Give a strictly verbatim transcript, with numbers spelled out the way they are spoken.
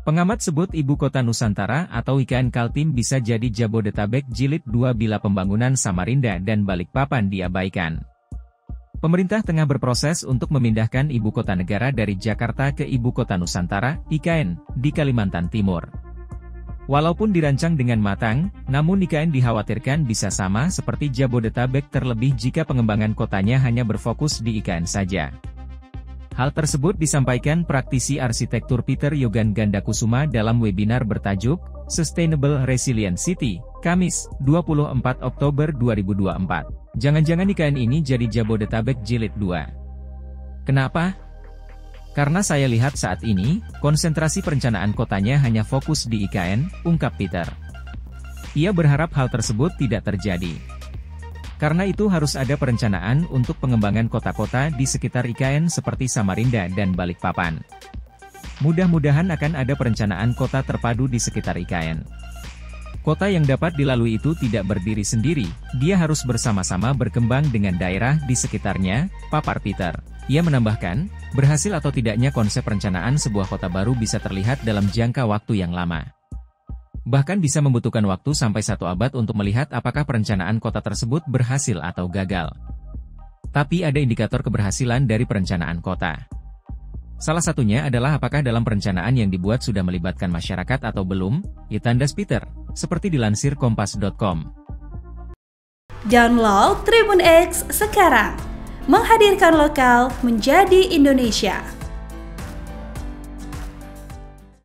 Pengamat sebut Ibu Kota Nusantara atau I K N Kaltim bisa jadi Jabodetabek Jilid dua bila pembangunan Samarinda dan Balikpapan diabaikan. Pemerintah tengah berproses untuk memindahkan Ibu Kota Negara dari Jakarta ke Ibu Kota Nusantara, I K N, di Kalimantan Timur. Walaupun dirancang dengan matang, namun I K N dikhawatirkan bisa sama seperti Jabodetabek terlebih jika pengembangan kotanya hanya berfokus di I K N saja. Hal tersebut disampaikan praktisi arsitektur Peter Yogan Gandakusuma dalam webinar bertajuk Sustainable Resilient City, Kamis, dua puluh empat Oktober dua ribu dua puluh empat. Jangan-jangan I K N ini jadi Jabodetabek Jilid dua. Kenapa? Karena saya lihat saat ini, konsentrasi perencanaan kotanya hanya fokus di I K N, ungkap Peter. Ia berharap hal tersebut tidak terjadi. Karena itu harus ada perencanaan untuk pengembangan kota-kota di sekitar I K N seperti Samarinda dan Balikpapan. Mudah-mudahan akan ada perencanaan kota terpadu di sekitar I K N. Kota yang dapat dilalui itu tidak berdiri sendiri, dia harus bersama-sama berkembang dengan daerah di sekitarnya, papar Peter. Ia menambahkan, berhasil atau tidaknya konsep perencanaan sebuah kota baru bisa terlihat dalam jangka waktu yang lama. Bahkan bisa membutuhkan waktu sampai satu abad untuk melihat apakah perencanaan kota tersebut berhasil atau gagal. Tapi ada indikator keberhasilan dari perencanaan kota. Salah satunya adalah apakah dalam perencanaan yang dibuat sudah melibatkan masyarakat atau belum, ya tandas Peter, seperti dilansir kompas titik com. Download Tribun X sekarang, menghadirkan lokal menjadi Indonesia.